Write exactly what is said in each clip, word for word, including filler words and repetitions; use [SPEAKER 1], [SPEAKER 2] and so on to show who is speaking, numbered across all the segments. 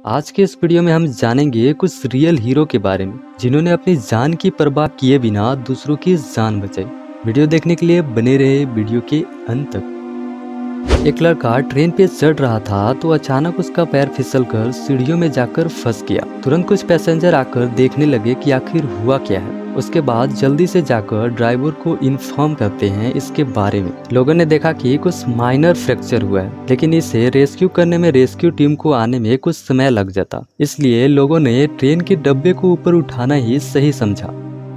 [SPEAKER 1] आज के इस वीडियो में हम जानेंगे कुछ रियल हीरो के बारे में जिन्होंने अपनी जान की परवाह किए बिना दूसरों की जान बचाई। वीडियो देखने के लिए बने रहे वीडियो के अंत तक। एक लड़का ट्रेन पे चढ़ रहा था तो अचानक उसका पैर फिसलकर सीढ़ियों में जाकर फंस गया। तुरंत कुछ पैसेंजर आकर देखने लगे कि आखिर हुआ क्या है। उसके बाद जल्दी से जाकर ड्राइवर को इन्फॉर्म करते हैं इसके बारे में। लोगों ने देखा कि कुछ माइनर फ्रैक्चर हुआ है, लेकिन इसे रेस्क्यू करने में रेस्क्यू टीम को आने में कुछ समय लग जाता। इसलिए लोगों ने ट्रेन के डब्बे को ऊपर उठाना ही सही समझा।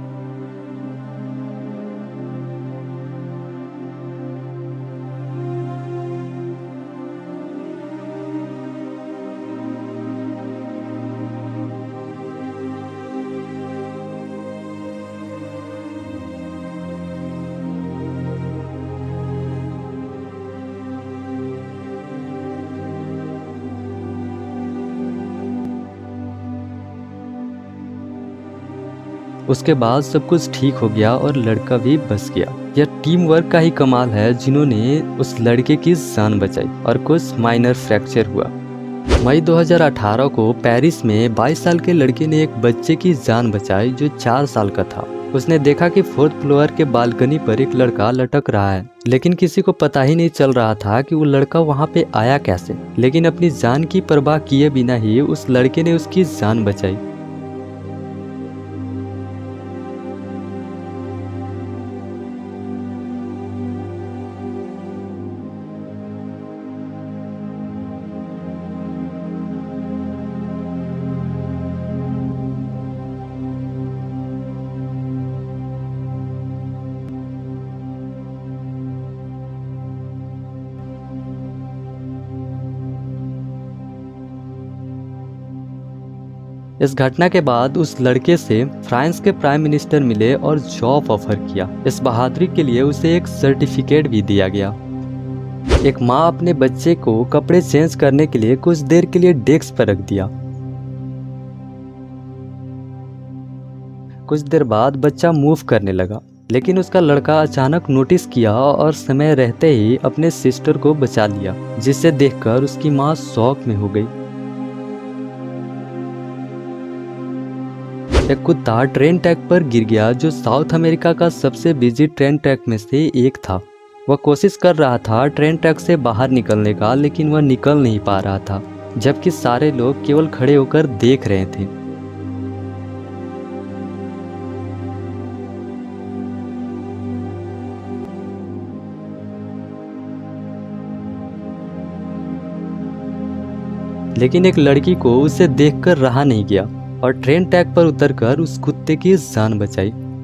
[SPEAKER 1] उसके बाद सब कुछ ठीक हो गया और लड़का भी बच गया। यह टीम वर्क का ही कमाल है जिन्होंने उस लड़के की जान बचाई और कुछ माइनर फ्रैक्चर हुआ। मई दो हज़ार अठारह को पेरिस में बाईस साल के लड़के ने एक बच्चे की जान बचाई जो चार साल का था। उसने देखा कि फोर्थ फ्लोर के बालकनी पर एक लड़का लटक रहा है, लेकिन किसी को पता ही नहीं चल रहा था कि वो लड़का वहाँ पे आया कैसे। लेकिन अपनी जान की परवाह किए बिना ही उस लड़के ने उसकी जान बचाई। इस घटना के बाद उस लड़के से फ्रांस के प्राइम मिनिस्टर मिले और जॉब ऑफर किया। इस बहादुरी के लिए उसे एक सर्टिफिकेट भी दिया गया। एक माँ अपने बच्चे को कपड़े चेंज करने के लिए कुछ देर के लिए डेस्क पर रख दिया। कुछ देर बाद बच्चा मूव करने लगा, लेकिन उसका लड़का अचानक नोटिस किया और समय रहते ही अपने सिस्टर को बचा लिया, जिसे देखकर उसकी माँ शॉक में हो गई। एक कुत्ता ट्रेन ट्रैक पर गिर गया जो साउथ अमेरिका का सबसे बिजी ट्रेन ट्रैक में से एक था। वह कोशिश कर रहा था ट्रेन ट्रैक से बाहर निकलने का, लेकिन वह निकल नहीं पा रहा था, जबकि सारे लोग केवल खड़े होकर देख रहे थे। लेकिन एक लड़की को उसे देखकर रहा नहीं गया और ट्रेन ट्रैक पर उतरकर उस कुत्ते की जान बचाई।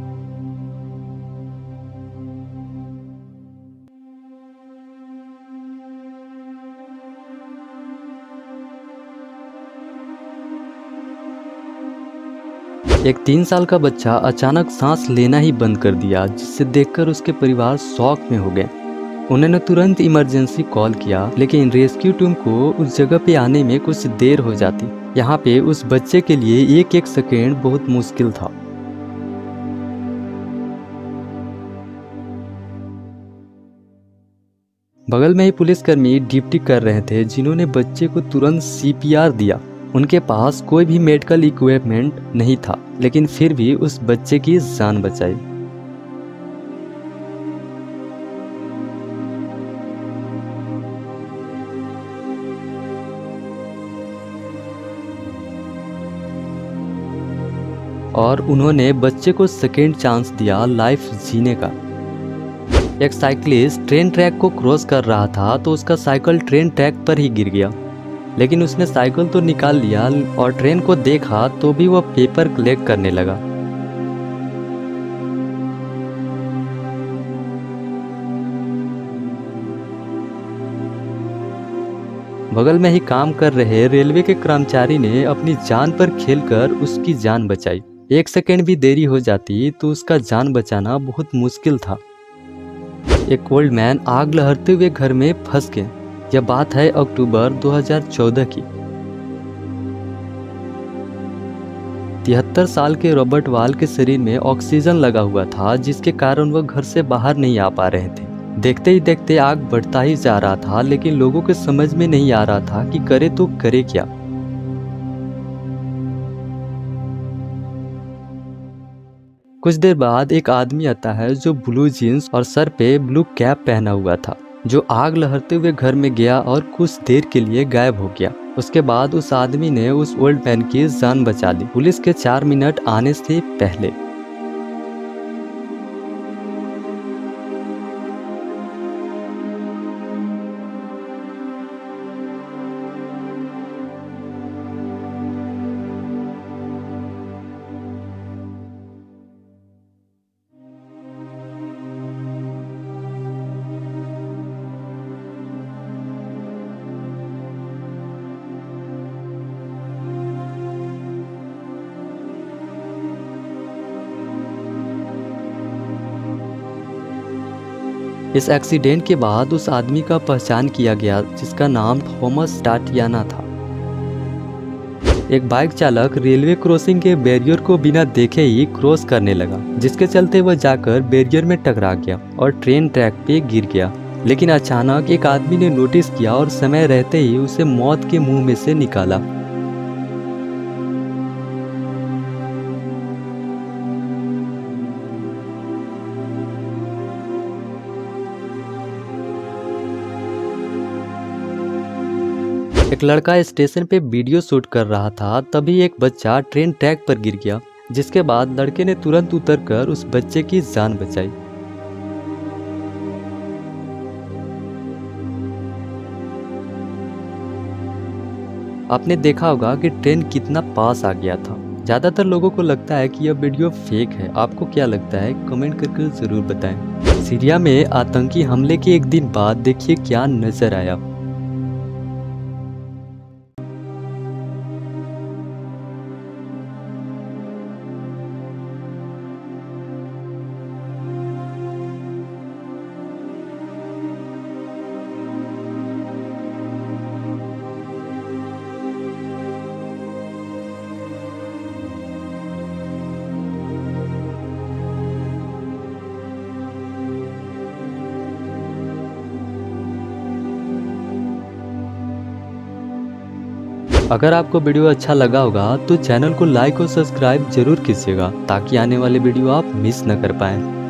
[SPEAKER 1] एक तीन साल का बच्चा अचानक सांस लेना ही बंद कर दिया, जिसे देखकर उसके परिवार शॉक में हो गए। उन्होंने तुरंत इमरजेंसी कॉल किया, लेकिन रेस्क्यू टीम को उस जगह पे आने में कुछ देर हो जाती। यहाँ पे उस बच्चे के लिए एक एक सेकेंड बहुत मुश्किल था। बगल में ही पुलिसकर्मी ड्यूटी कर रहे थे जिन्होंने बच्चे को तुरंत सी पी आर दिया। उनके पास कोई भी मेडिकल इक्विपमेंट नहीं था, लेकिन फिर भी उस बच्चे की जान बचाई। और उन्होंने बच्चे को सेकेंड चांस दिया लाइफ जीने का। एक साइकिलिस्ट ट्रेन ट्रैक को क्रॉस कर रहा था तो उसका साइकिल ट्रेन ट्रैक पर ही गिर गया, लेकिन उसने साइकिल तो निकाल लिया और ट्रेन को देखा तो भी वह पेपर कलेक्ट करने लगा। बगल में ही काम कर रहे रेलवे के कर्मचारी ने अपनी जान पर खेलकर उसकी जान बचाई। एक सेकेंड भी देरी हो जाती तो उसका जान बचाना बहुत मुश्किल था। एक ओल्ड मैन आग लहरते हुए घर में फंस गए। यह बात है अक्टूबर दो हज़ार चौदह की। तिहत्तर साल के रॉबर्ट वाल के शरीर में ऑक्सीजन लगा हुआ था, जिसके कारण वह घर से बाहर नहीं आ पा रहे थे। देखते ही देखते आग बढ़ता ही जा रहा था, लेकिन लोगों के समझ में नहीं आ रहा था कि करे तो करे क्या। कुछ देर बाद एक आदमी आता है जो ब्लू जीन्स और सर पे ब्लू कैप पहना हुआ था, जो आग लहरते हुए घर में गया और कुछ देर के लिए गायब हो गया। उसके बाद उस आदमी ने उस ओल्ड मैन की जान बचा ली, पुलिस के चार मिनट आने से पहले। इस एक्सीडेंट के बाद उस आदमी का पहचान किया गया, जिसका नाम थॉमस टाटियाना था। एक बाइक चालक रेलवे क्रॉसिंग के बैरियर को बिना देखे ही क्रॉस करने लगा, जिसके चलते वह जाकर बैरियर में टकरा गया और ट्रेन ट्रैक पे गिर गया। लेकिन अचानक एक आदमी ने नोटिस किया और समय रहते ही उसे मौत के मुंह में से निकाला। एक लड़का स्टेशन पे वीडियो शूट कर रहा था, तभी एक बच्चा ट्रेन ट्रैक पर गिर गया, जिसके बाद लड़के ने तुरंत उतरकर उस बच्चे की जान बचाई। आपने देखा होगा कि ट्रेन कितना पास आ गया था। ज्यादातर लोगों को लगता है कि यह वीडियो फेक है। आपको क्या लगता है, कमेंट करके जरूर बताएं। सीरिया में आतंकी हमले के एक दिन बाद देखिए क्या नजर आया। अगर आपको वीडियो अच्छा लगा होगा तो चैनल को लाइक और सब्सक्राइब जरूर कीजिएगा, ताकि आने वाले वीडियो आप मिस न कर पाएं।